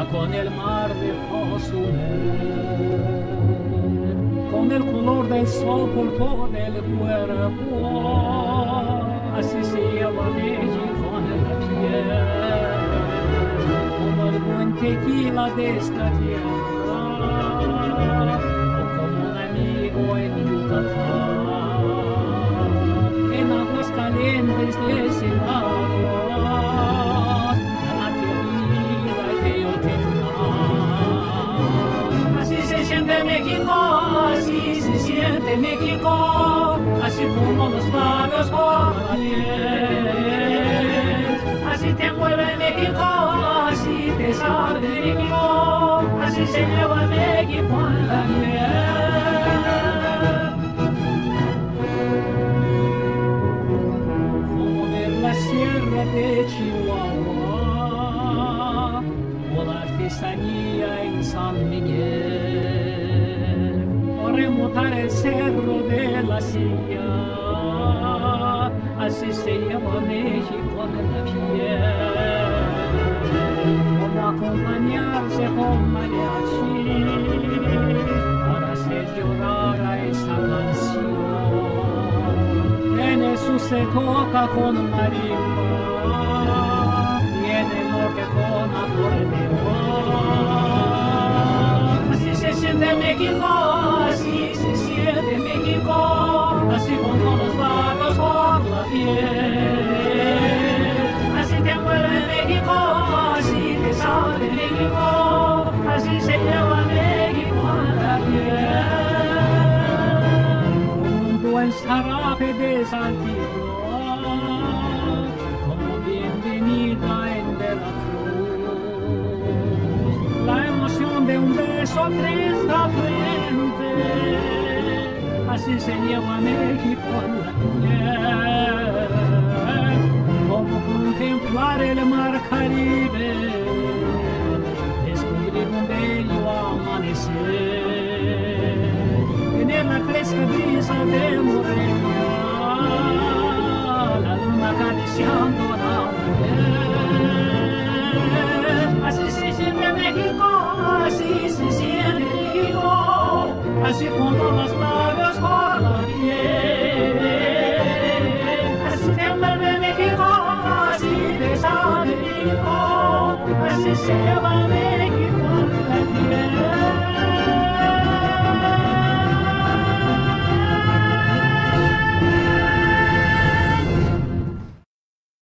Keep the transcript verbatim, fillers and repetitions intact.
con el mar de José, con el color del sol por todo el cuerpo, así se lleva México en la piel, como el buen tequila de esta tierra, o como un amigo en Yucatán, en aguas calientes de ese lago. México, así se siente México, así como los labios por la piel. Así te mueve México, así te sabe México, así se lleva México en la piel. Como ver la sierra de Chihuahua o la artesanía en San Miguel, remontar el cerro de la silla, así se llama México de la piel, como acompañarse con mariachi para hacer llorar a esa canción. En eso se toca con marimba y en el norte con acordeón. Así se siente México, así se siente México, así como los labios por la piel. Así te mueve México, así te sabe México, así se lleva México a la piel. Con un buen zarape de saltillo, como bienvenida en Veracruz, la emoción de un beso frente a frente, así se lleva México en la piel, como contemplar el mar Caribe, descubrir un bello amanecer.